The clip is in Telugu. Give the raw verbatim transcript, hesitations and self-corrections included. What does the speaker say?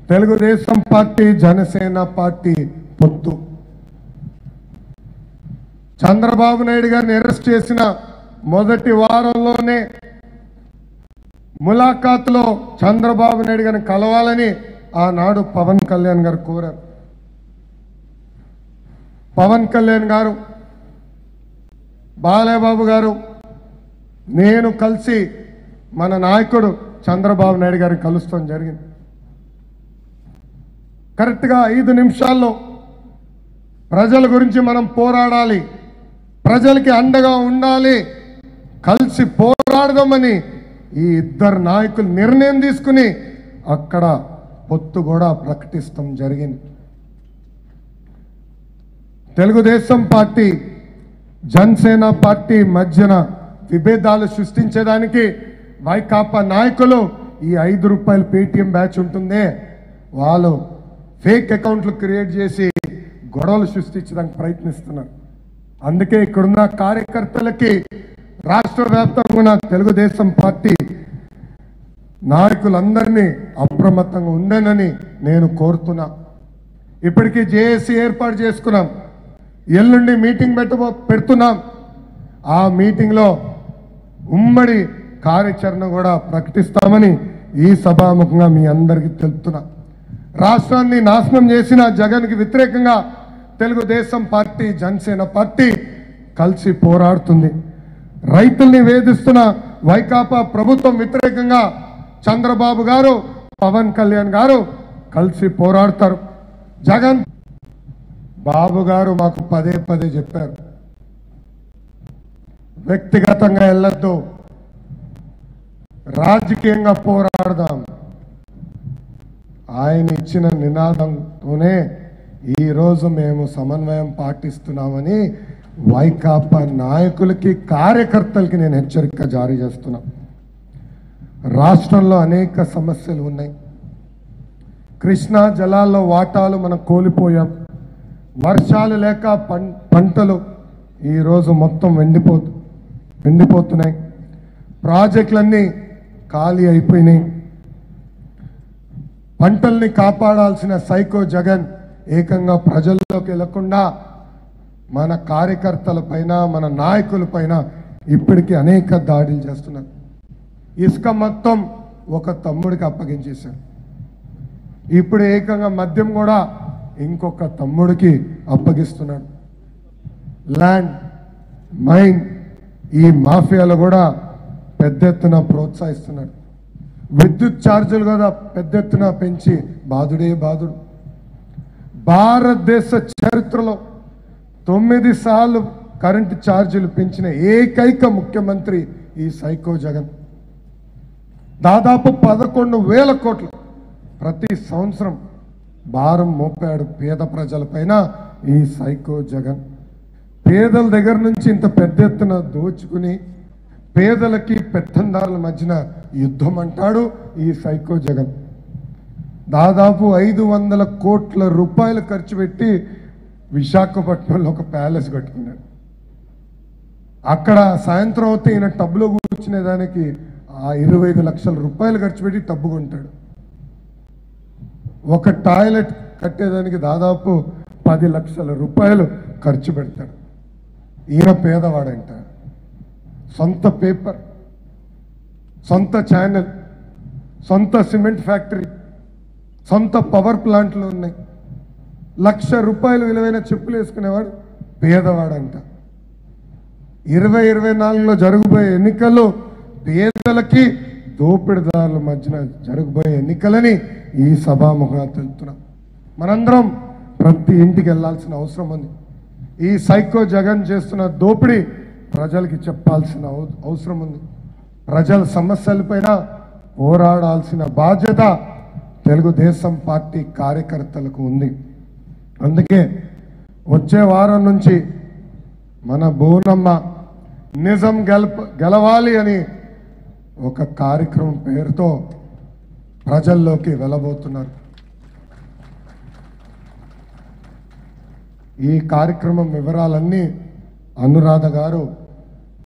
తెలుగుదేశం పార్టీ జనసేన పార్టీ పొత్తు. చంద్రబాబు నాయుడు గారిని అరెస్ట్ చేసిన మొదటి వారంలోనే ములాఖాతులో చంద్రబాబు నాయుడు గారిని కలవాలని ఆనాడు పవన్ కళ్యాణ్ గారు కోరారు. పవన్ కళ్యాణ్ గారు, బాలయ్యబాబు గారు, నేను కలిసి మన నాయకుడు చంద్రబాబు నాయుడు గారిని కలుస్తాం జరిగింది. కరెక్ట్గా ఐదు నిమిషాల్లో ప్రజల గురించి మనం పోరాడాలి, ప్రజలకి అండగా ఉండాలి, కలిసి పోరాడదామని ఈ ఇద్దరు నాయకులు నిర్ణయం తీసుకుని అక్కడ పొత్తు కూడా ప్రకటిస్తాం జరిగింది. తెలుగుదేశం పార్టీ జనసేన పార్టీ మధ్యన విభేదాలు సృష్టించేదానికి వైకాపా నాయకులు ఈ ఐదు రూపాయల పేటిఎం బ్యాచ్ ఉంటుందే వాళ్ళు ఫేక్ అకౌంట్లు క్రియేట్ చేసి గొడవలు సృష్టించడానికి ప్రయత్నిస్తున్నారు. అందుకే ఇక్కడున్న కార్యకర్తలకి రాష్ట్ర వ్యాప్తంగా ఉన్న తెలుగుదేశం పార్టీ నాయకులందరినీ అప్రమత్తంగా ఉండనని నేను కోరుతున్నా. ఇప్పటికీ జేఏసీ ఏర్పాటు చేసుకున్నాం, ఎల్లుండి మీటింగ్ పెట్టబో పెడుతున్నాం. ఆ మీటింగ్లో ఉమ్మడి కార్యాచరణ కూడా ప్రకటిస్తామని ఈ సభాముఖంగా మీ అందరికీ తెలుపుతున్నా. రాష్ట్రాన్ని నాశనం చేసిన జగన్కి వ్యతిరేకంగా తెలుగుదేశం పార్టీ జనసేన పార్టీ కలిసి పోరాడుతుంది. రైతుల్ని వేధిస్తున్న వైకాపా ప్రభుత్వం వ్యతిరేకంగా చంద్రబాబు గారు, పవన్ కళ్యాణ్ గారు కలిసి పోరాడతారు. జగన్ బాబు గారు మాకు పదే పదే చెప్పారు, వ్యక్తిగతంగా వెళ్ళొద్దు, రాజకీయంగా పోరాడదాం. ఆయన ఇచ్చిన నినాదంతోనే ఈరోజు మేము సమన్వయం పాటిస్తున్నామని వైకాపా నాయకులకి, కార్యకర్తలకి నేను హెచ్చరిక జారీ చేస్తున్నా. రాష్ట్రంలో అనేక సమస్యలు ఉన్నాయి. కృష్ణా జలాల్లో వాటాలు మనం కోల్పోయాం. వర్షాలు లేక పంటలు ఈరోజు మొత్తం వెండిపోతు వెండిపోతున్నాయి. ప్రాజెక్టులన్నీ ఖాళీ అయిపోయినాయి. పంటల్ని కాపాడాల్సిన సైకో జగన్ ఏకంగా ప్రజల్లోకి వెళ్లకుండా మన కార్యకర్తల పైన, మన నాయకుల పైన ఇప్పటికీ అనేక దాడులు చేస్తున్నారు. ఇసుక మొత్తం ఒక తమ్ముడికి అప్పగించేశారు. ఇప్పుడు ఏకంగా మద్యం కూడా ఇంకొక తమ్ముడికి అప్పగిస్తున్నాడు. ల్యాండ్ మైన్ ఈ మాఫియాలు కూడా పెద్ద ఎత్తున ప్రోత్సహిస్తున్నాడు. విద్యుత్ ఛార్జీలు కూడా పెద్ద ఎత్తున పెంచి బాధుడే బాధుడు. భారతదేశ చరిత్రలో తొమ్మిది సార్లు కరెంటు ఛార్జీలు పెంచిన ఏకైక ముఖ్యమంత్రి ఈ సైకో జగన్. దాదాపు పదకొండు వేల కోట్లు ప్రతి సంవత్సరం భారం మోపాడు పేద ప్రజలపైన ఈ సైకో జగన్. పేదల దగ్గర నుంచి ఇంత పెద్ద ఎత్తున దోచుకుని పేదలకి పెత్తందారుల మధ్యన యుద్ధం అంటాడు ఈ సైకో జగన్. దాదాపు ఐదు వందల కోట్ల రూపాయలు ఖర్చు పెట్టి విశాఖపట్నంలో ఒక ప్యాలెస్ కట్టుకున్నాడు. అక్కడ సాయంత్రం అవుతే ఈయన టబ్లో కూర్చునే దానికి ఆ ఇరవై ఐదు లక్షల రూపాయలు ఖర్చు పెట్టి టబ్బు కొంటాడు. ఒక టాయిలెట్ కట్టేదానికి దాదాపు పది లక్షల రూపాయలు ఖర్చు పెడతాడు. ఈయన పేదవాడంట. సొంత పేపర్, సొంత ఛానల్, సొంత సిమెంట్ ఫ్యాక్టరీ, సొంత పవర్ ప్లాంట్లు ఉన్నాయి. లక్ష రూపాయలు విలువైన చెప్పులు వేసుకునేవాడు పేదవాడంట. ఇరవై ఇరవై నాలుగులో జరగబోయే ఎన్నికల్లో పేదలకి దోపిడిదారుల మధ్యన జరగబోయే ఎన్నికలని ఈ సభాముఖంగా తెలుపుతున్నాం. మనందరం ప్రతి ఇంటికి వెళ్లాల్సిన అవసరం ఉంది. ఈ సైకో జగన్ చేస్తున్న దోపిడీ ప్రజలకి చెప్పాల్సిన అవసరం ఉంది. ప్రజల సమస్యలపైన పోరాడాల్సిన బాధ్యత తెలుగుదేశం పార్టీ కార్యకర్తలకు ఉంది. అందుకే వచ్చే వారం నుంచి మన బోనమ్మ నిజం గెలప గెలవాలి అని ఒక కార్యక్రమం పేరుతో ప్రజల్లోకి వెళ్ళబోతున్నారు. ఈ కార్యక్రమం వివరాలన్నీ అనురాధ గారు